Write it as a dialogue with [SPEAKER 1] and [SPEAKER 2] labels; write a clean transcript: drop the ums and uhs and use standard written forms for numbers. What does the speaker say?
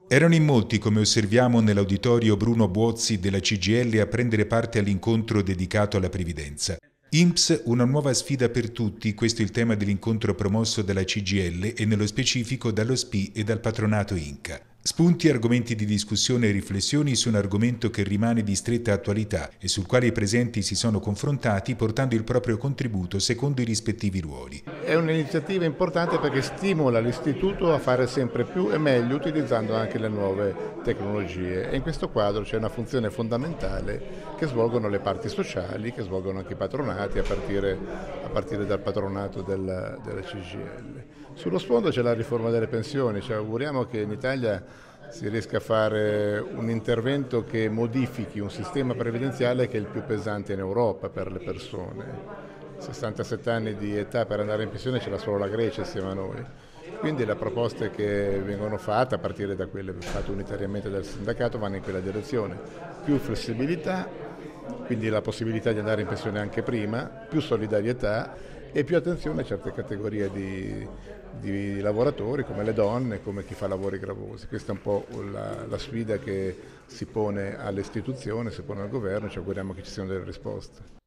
[SPEAKER 1] Erano in molti, come osserviamo nell'auditorio Bruno Buozzi della CGIL, a prendere parte all'incontro dedicato alla previdenza. INPS, una nuova sfida per tutti, questo è il tema dell'incontro promosso dalla CGIL e nello specifico dallo SPI e dal patronato INCA. Spunti, argomenti di discussione e riflessioni su un argomento che rimane di stretta attualità e sul quale i presenti si sono confrontati portando il proprio contributo secondo i rispettivi ruoli.
[SPEAKER 2] È un'iniziativa importante perché stimola l'istituto a fare sempre più e meglio utilizzando anche le nuove tecnologie e in questo quadro c'è una funzione fondamentale che svolgono le parti sociali, che svolgono anche i patronati a partire dal patronato della CGIL. Sullo sfondo c'è la riforma delle pensioni, ci auguriamo che in Italia si riesca a fare un intervento che modifichi un sistema previdenziale che è il più pesante in Europa per le persone. 67 anni di età per andare in pensione ce l'ha solo la Grecia assieme a noi. Quindi le proposte che vengono fatte, a partire da quelle fatte unitariamente dal sindacato, vanno in quella direzione. Più flessibilità, quindi la possibilità di andare in pensione anche prima, più solidarietà e più attenzione a certe categorie di lavoratori come le donne, come chi fa lavori gravosi. Questa è un po' la sfida che si pone all'istituzione, si pone al governo e ci auguriamo che ci siano delle risposte.